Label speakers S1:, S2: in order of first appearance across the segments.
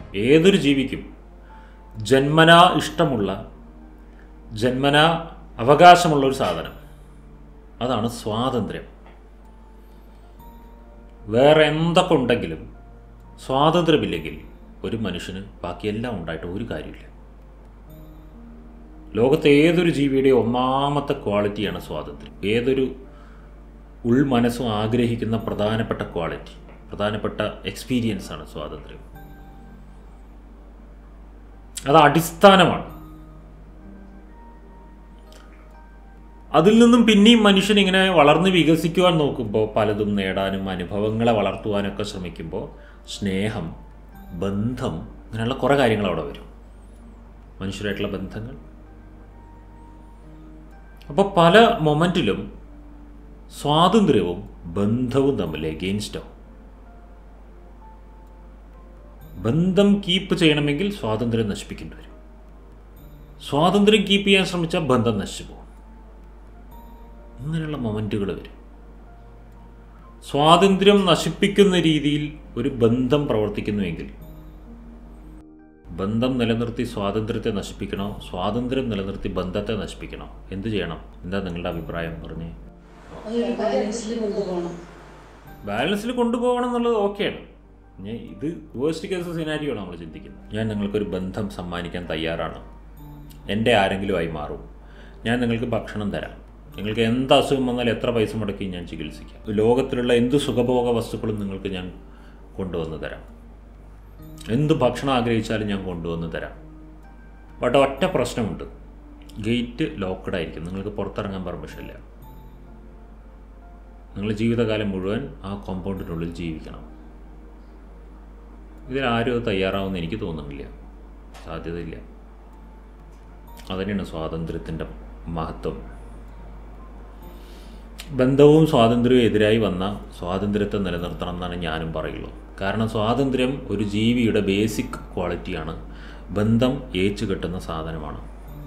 S1: ഏതൊരു ജീവിക്കും ജന്മനാ ഇഷ്ടമുള്ള, ജന്മനാ അവകാശമുള്ളൊരു സാധനം, അതാണ് സ്വാതന്ത്ര്യം. വേറെ എന്തൊക്കെ ഉണ്ടെങ്കിലും സ്വാതന്ത്ര്യമില്ലെങ്കിൽ ഒരു മനുഷ്യന് ബാക്കിയെല്ലാം ഉണ്ടായിട്ട് ഒരു കാര്യമില്ല. ലോകത്തെ ഏതൊരു ജീവിയുടെയും ഒന്നാമത്തെ ക്വാളിറ്റിയാണ് സ്വാതന്ത്ര്യം. ഏതൊരു ഉൾമനസ്സും ആഗ്രഹിക്കുന്ന പ്രധാനപ്പെട്ട ക്വാളിറ്റി, പ്രധാനപ്പെട്ട എക്സ്പീരിയൻസാണ് സ്വാതന്ത്ര്യം. അത് അടിസ്ഥാനമാണ്. അതിൽ നിന്നും പിന്നെയും മനുഷ്യനിങ്ങനെ വളർന്ന് വികസിക്കുവാൻ നോക്കുമ്പോൾ, പലതും നേടാനും അനുഭവങ്ങളെ വളർത്തുവാനൊക്കെ ശ്രമിക്കുമ്പോൾ സ്നേഹം, ബന്ധം, ഇങ്ങനെയുള്ള കുറേ കാര്യങ്ങൾ അവിടെ വരും, മനുഷ്യരായിട്ടുള്ള ബന്ധങ്ങൾ. അപ്പോൾ പല മൊമെൻറ്റിലും സ്വാതന്ത്ര്യവും ബന്ധവും തമ്മിൽ എഗെയിൻസ്റ്റാവും. ബന്ധം കീപ്പ് ചെയ്യണമെങ്കിൽ സ്വാതന്ത്ര്യം നശിപ്പിക്കേണ്ടി വരും. സ്വാതന്ത്ര്യം കീപ്പ് ചെയ്യാൻ ശ്രമിച്ചാൽ ബന്ധം നശിച്ചു പോകും. ഇങ്ങനെയുള്ള മൊമെൻറ്റുകൾ വരും. സ്വാതന്ത്ര്യം നശിപ്പിക്കുന്ന രീതിയിൽ ഒരു ബന്ധം പ്രവർത്തിക്കുന്നുവെങ്കിൽ, ബന്ധം നിലനിർത്തി സ്വാതന്ത്ര്യത്തെ നശിപ്പിക്കണോ, സ്വാതന്ത്ര്യം നിലനിർത്തി ബന്ധത്തെ നശിപ്പിക്കണോ, എന്ത് ചെയ്യണം? എന്താ നിങ്ങളുടെ അഭിപ്രായം? പറഞ്ഞേ. ബാലൻസിൽ കൊണ്ടുപോകണം എന്നുള്ളത് ഓക്കെയാണ്. ഇത് വേഴ്സ്റ്റ് കേസ് സിനാരിയോ ആണ് നമ്മൾ ചിന്തിക്കുന്നത്. ഞാൻ നിങ്ങൾക്കൊരു ബന്ധം സമ്മാനിക്കാൻ തയ്യാറാണ്, എൻ്റെ ആരെങ്കിലുമായി മാറും, ഞാൻ നിങ്ങൾക്ക് ഭക്ഷണം തരാം, നിങ്ങൾക്ക് എന്ത് അസുഖം വന്നാലും എത്ര പൈസ മുടക്കി ഞാൻ ചികിത്സിക്കാം, ലോകത്തിലുള്ള എന്ത് സുഖഭോഗ വസ്തുക്കളും നിങ്ങൾക്ക് ഞാൻ കൊണ്ടുവന്ന് തരാം, എന്ത് ഭക്ഷണം ആഗ്രഹിച്ചാലും ഞാൻ കൊണ്ടുവന്ന് തരാം. ബട്ട് ഒറ്റ പ്രശ്നമുണ്ട്, ഗേറ്റ് ലോക്ക്ഡ് ആയിരിക്കും, നിങ്ങൾക്ക് പുറത്തിറങ്ങാൻ പെർമിഷൻ ഇല്ല. നിങ്ങൾ ജീവിതകാലം മുഴുവൻ ആ കോമ്പൗണ്ടിനുള്ളിൽ ജീവിക്കണം. ഇതിലാരും അത് തയ്യാറാവുമെന്ന് എനിക്ക് തോന്നുന്നില്ല, സാധ്യതയില്ല. അതുതന്നെയാണ് സ്വാതന്ത്ര്യത്തിൻ്റെ മഹത്വം. ബന്ധവും സ്വാതന്ത്ര്യവും എതിരായി വന്ന സ്വാതന്ത്ര്യത്തെ നിലനിർത്തണം എന്നാണ് ഞാനും പറയുള്ളൂ. കാരണം സ്വാതന്ത്ര്യം ഒരു ജീവിയുടെ ബേസിക് ക്വാളിറ്റിയാണ്. ബന്ധം ഏച്ചു കെട്ടുന്ന സാധനമാണ്.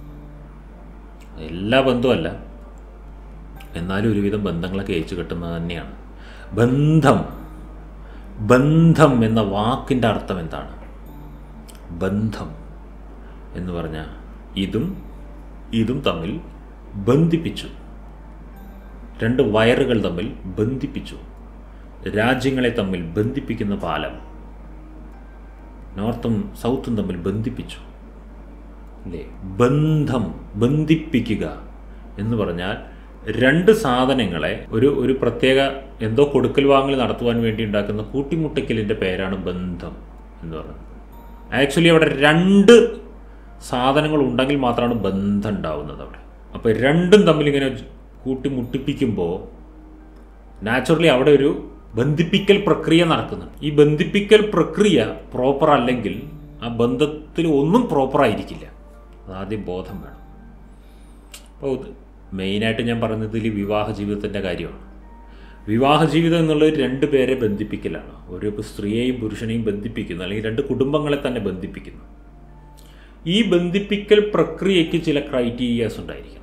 S1: എല്ലാ ബന്ധവുമല്ല, എന്നാലും ഒരുവിധം ബന്ധങ്ങളൊക്കെ ഏച്ചു കെട്ടുന്നത് തന്നെയാണ്. ബന്ധം, ബന്ധം എന്ന വാക്കിൻ്റെ അർത്ഥം എന്താണ്? ബന്ധം എന്ന് പറഞ്ഞാൽ ഇതും തമ്മിൽ ബന്ധിപ്പിച്ചു, രണ്ട് വയറുകൾ തമ്മിൽ ബന്ധിപ്പിച്ചു, രാജ്യങ്ങളെ തമ്മിൽ ബന്ധിപ്പിക്കുന്ന പാലം, നോർത്തും സൗത്തും തമ്മിൽ ബന്ധിപ്പിച്ചു അല്ലേ? ബന്ധം, ബന്ധിപ്പിക്കുക എന്ന് പറഞ്ഞാൽ രണ്ട് സാധനങ്ങളെ ഒരു പ്രത്യേക എന്തോ കൊടുക്കൽ വാങ്ങൽ നടത്തുവാൻ വേണ്ടി ഉണ്ടാക്കുന്ന കൂട്ടിമുട്ടയ്ക്കലിൻ്റെ പേരാണ് ബന്ധം എന്ന് പറയുന്നത്. ആക്ച്വലി അവിടെ രണ്ട് സാധനങ്ങൾ ഉണ്ടെങ്കിൽ മാത്രമാണ് ബന്ധം ഉണ്ടാവുന്നത് അവിടെ. അപ്പോൾ രണ്ടും തമ്മിലിങ്ങനെ കൂട്ടിമുട്ടിപ്പിക്കുമ്പോൾ നാച്ചുറലി അവിടെ ഒരു ബന്ധിപ്പിക്കൽ പ്രക്രിയ നടക്കുന്നുണ്ട്. ഈ ബന്ധിപ്പിക്കൽ പ്രക്രിയ പ്രോപ്പർ അല്ലെങ്കിൽ ആ ബന്ധത്തിൽ ഒന്നും പ്രോപ്പറായിരിക്കില്ല. അതാദ്യം ബോധം വേണം. അപ്പോൾ മെയിനായിട്ട് ഞാൻ പറയുന്നതിൽ വിവാഹ ജീവിതത്തിൻ്റെ കാര്യമാണ്. വിവാഹ ജീവിതം എന്നുള്ളത് രണ്ട് പേരെ ബന്ധിപ്പിക്കലാണ്. ഒരു സ്ത്രീയെയും പുരുഷനെയും ബന്ധിപ്പിക്കുന്നു, അല്ലെങ്കിൽ രണ്ട് കുടുംബങ്ങളെ തന്നെ ബന്ധിപ്പിക്കുന്നു. ഈ ബന്ധിപ്പിക്കൽ പ്രക്രിയയ്ക്ക് ചില ക്രൈറ്റീരിയാസ് ഉണ്ടായിരിക്കണം.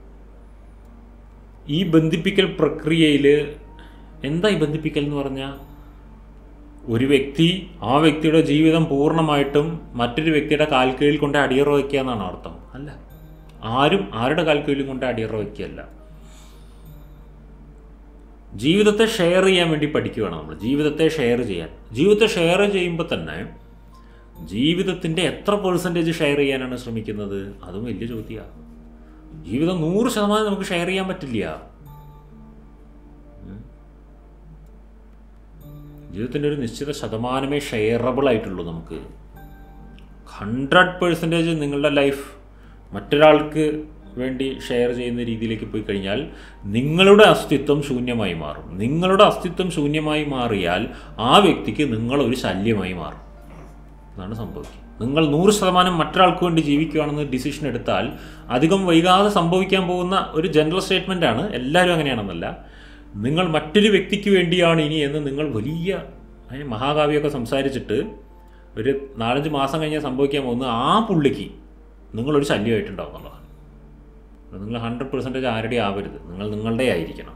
S1: ഈ ബന്ധിപ്പിക്കൽ പ്രക്രിയയിൽ എന്താ ഈ ബന്ധിപ്പിക്കൽ എന്ന് പറഞ്ഞാൽ, ഒരു വ്യക്തി ആ വ്യക്തിയുടെ ജീവിതം പൂർണ്ണമായിട്ടും മറ്റൊരു വ്യക്തിയുടെ കാൽക്കീഴിൽ കൊണ്ട് അടിയറ വയ്ക്കുക എന്നാണ് അർത്ഥം. അല്ല, ആരും ആരുടെ കാൽക്കീഴിലും കൊണ്ട് അടിയറ വയ്ക്കുകയല്ല. ജീവിതത്തെ ഷെയർ ചെയ്യാൻ വേണ്ടി പഠിക്കുകയാണ് നമ്മൾ. ജീവിതത്തെ ഷെയർ ചെയ്യാൻ, ജീവിതത്തെ ഷെയർ ചെയ്യുമ്പോൾ തന്നെ ജീവിതത്തിൻ്റെ എത്ര % ഷെയർ ചെയ്യാനാണ് ശ്രമിക്കുന്നത്? അതും വലിയ ചോദ്യമാണ്. ജീവിതം 100% നമുക്ക് ഷെയർ ചെയ്യാൻ പറ്റില്ല. ജീവിതത്തിൻ്റെ ഒരു നിശ്ചിത ശതമാനമേ ഷെയറബിൾ ആയിട്ടുള്ളൂ. നമുക്ക് 100% നിങ്ങളുടെ ലൈഫ് മറ്റൊരാൾക്ക് വേണ്ടി ഷെയർ ചെയ്യുന്ന രീതിയിലേക്ക് പോയി കഴിഞ്ഞാൽ നിങ്ങളുടെ അസ്തിത്വം ശൂന്യമായി മാറും. നിങ്ങളുടെ അസ്തിത്വം ശൂന്യമായി മാറിയാൽ ആ വ്യക്തിക്ക് നിങ്ങളൊരു ശല്യമായി മാറും. അതാണ് സംഭവിക്കുക. നിങ്ങൾ 100% മറ്റൊരാൾക്ക് വേണ്ടി ജീവിക്കുകയാണെന്ന് ഡിസിഷൻ എടുത്താൽ അധികം വൈകാതെ സംഭവിക്കാൻ പോകുന്ന ഒരു ജനറൽ സ്റ്റേറ്റ്മെൻറ്റാണ്. എല്ലാവരും അങ്ങനെയാണെന്നല്ല. നിങ്ങൾ മറ്റൊരു വ്യക്തിക്ക് വേണ്ടിയാണ് ഇനി എന്ന് നിങ്ങൾ വലിയ മഹാകാവ്യമൊക്കെ സംസാരിച്ചിട്ട് ഒരു 4-5 മാസം കഴിഞ്ഞാൽ സംഭവിക്കാൻ പോകുന്ന ആ പുള്ളിക്ക് നിങ്ങളൊരു ശല്യമായിട്ടുണ്ടാവും എന്നുള്ളതാണ്. നിങ്ങൾ 100% ആരുടെയും ആവരുത്, നിങ്ങൾ നിങ്ങളുടെ ആയിരിക്കണം.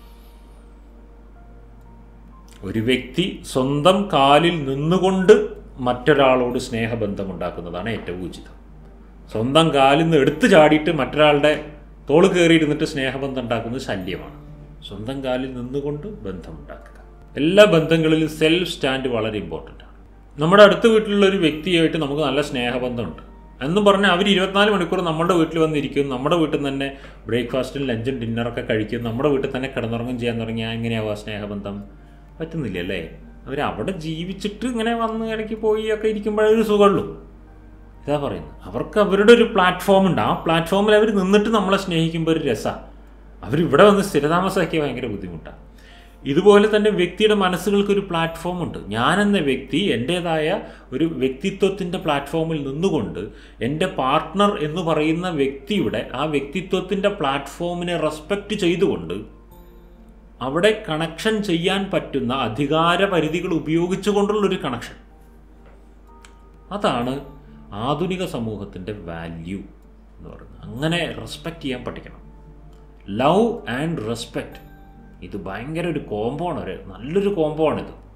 S1: ഒരു വ്യക്തി സ്വന്തം കാലിൽ നിന്നുകൊണ്ട് മറ്റൊരാളോട് സ്നേഹബന്ധം ഉണ്ടാക്കുന്നതാണ് ഏറ്റവും ഉചിതം. സ്വന്തം കാലിൽ നിന്ന് എടുത്തു ചാടിയിട്ട് മറ്റൊരാളുടെ തോള് കയറിയിരുന്നിട്ട് സ്നേഹബന്ധം ഉണ്ടാക്കുന്നത് ശല്യമാണ്. സ്വന്തം കാലിൽ നിന്നുകൊണ്ട് ബന്ധമുണ്ടാക്കുക. എല്ലാ ബന്ധങ്ങളിലും സെൽഫ് സ്റ്റാൻഡ് വളരെ ഇമ്പോർട്ടൻ്റ് ആണ്. നമ്മുടെ അടുത്ത വീട്ടിലുള്ള ഒരു വ്യക്തിയായിട്ട് നമുക്ക് നല്ല സ്നേഹബന്ധമുണ്ട് എന്നും പറഞ്ഞാൽ അവർ 24 മണിക്കൂർ നമ്മുടെ വീട്ടിൽ വന്നിരിക്കും, നമ്മുടെ വീട്ടിൽ നിന്ന് തന്നെ ബ്രേക്ക്ഫാസ്റ്റും ലഞ്ചും ഡിന്നറൊക്കെ കഴിക്കും, നമ്മുടെ വീട്ടിൽ തന്നെ കിടന്നുറങ്ങും ചെയ്യാൻ തുടങ്ങിയാൽ എങ്ങനെയാവുക സ്നേഹബന്ധം? പറ്റുന്നില്ല അല്ലേ? അവരവിടെ ജീവിച്ചിട്ട് ഇങ്ങനെ വന്ന് ഇടയ്ക്ക് പോയി ഒക്കെ ഇരിക്കുമ്പോഴൊരു സുഖമുള്ളൂ. ഇതാ പറയുന്നത്. അവർക്ക് അവരുടെ ഒരു പ്ലാറ്റ്ഫോം ഉണ്ട്. ആ പ്ലാറ്റ്ഫോമിൽ അവർ നിന്നിട്ട് നമ്മളെ സ്നേഹിക്കുമ്പോൾ ഒരു രസമാണ്. അവരിവിടെ വന്ന് സ്ഥിരതാമസമാക്കിയ ഭയങ്കര ബുദ്ധിമുട്ടാണ്. ഇതുപോലെ തന്നെ വ്യക്തിയുടെ മനസ്സുകൾക്കൊരു പ്ലാറ്റ്ഫോം ഉണ്ട്. ഞാനെന്ന വ്യക്തി എൻ്റേതായ ഒരു വ്യക്തിത്വത്തിൻ്റെ പ്ലാറ്റ്ഫോമിൽ നിന്നുകൊണ്ട് എൻ്റെ പാർട്ട്ണർ എന്ന് പറയുന്ന വ്യക്തിയുടെ ആ വ്യക്തിത്വത്തിൻ്റെ പ്ലാറ്റ്ഫോമിനെ റെസ്പെക്റ്റ് ചെയ്തുകൊണ്ട് അവിടെ കണക്ഷൻ ചെയ്യാൻ പറ്റുന്ന അധികാര പരിധികൾ ഉപയോഗിച്ചുകൊണ്ടുള്ളൊരു കണക്ഷൻ. അതാണ് ആധുനിക സമൂഹത്തിൻ്റെ വാല്യൂ എന്ന് പറയുന്നത്. അങ്ങനെ റെസ്പെക്റ്റ് ചെയ്യാൻ പഠിക്കണം. ലവ് ആൻഡ് റെസ്പെക്റ്റ്, ഇത് ഭയങ്കര ഒരു കോംബോ ആണ്, നല്ലൊരു കോംബോ ആണിത്.